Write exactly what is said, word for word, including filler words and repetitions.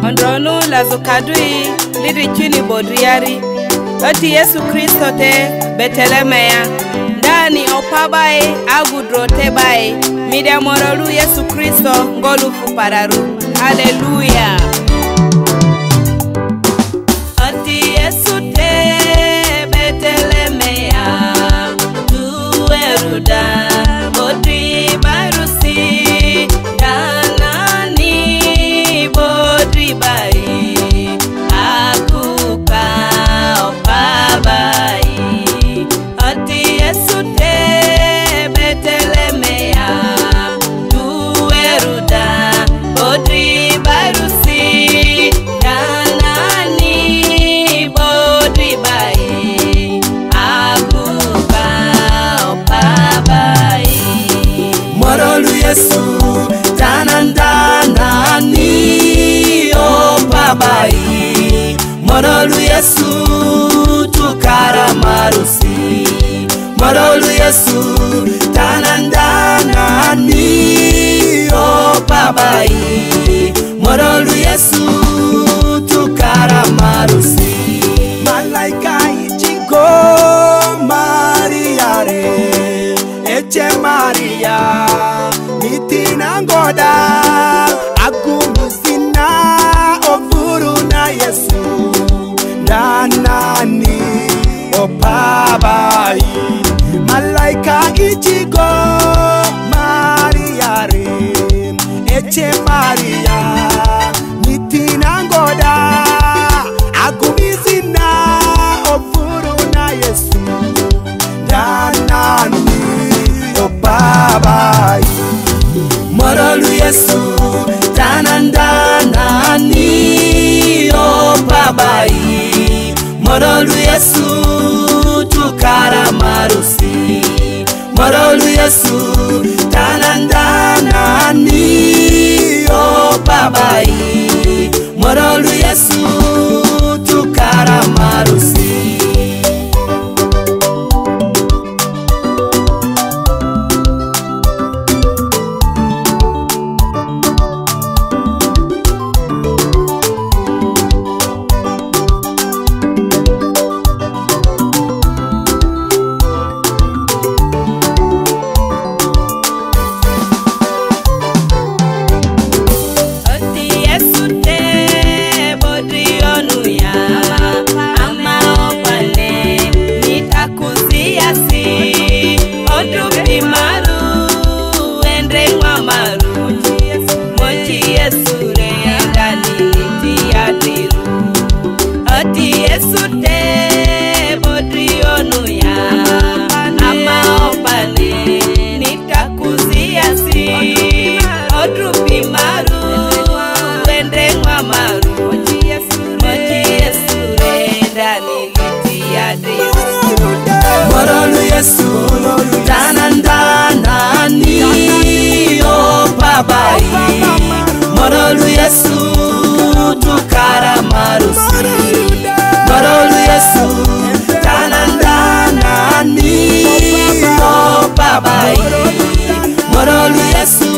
ondronu lazukadui liri chini bodriari oti Yesu Kristo te betelemeya ndani opabae agudrote bae media morolu Yesu Kristo ngolu fupararu. Haleluya. Oti Yesu te betelemeya dueruda bodri barusi danani bodri bai akuka opabai. Oti Yesu te betelemeya dueruda bodri barusi danani bodri bai akuka opabai. Morolu Yesu tanandanani opabai. Morolu Yesu tukara marusi. Morolu Yesu tanandanani opabai. Morolu Yesu tukara marusi. Malaika ichigo Maria re eche Maria mitina ngoda agumuzina ofuru na Yesu danani opabai. Malaika ichigo Maria re eche Maria mitina ngoda agumizina ofuru na Yesu danani opabai. Morolu Yesu tanandanani opabai. Morolu Yesu tukara marusi. Morolu Yesu tanandanani opabai. Morolu Yesu tukara marusi. Morolu Yesu tanandanani opabai. Morolu Yesu tukara marusi. Morolu Yesu tanandanani opabai. Morolu Yesu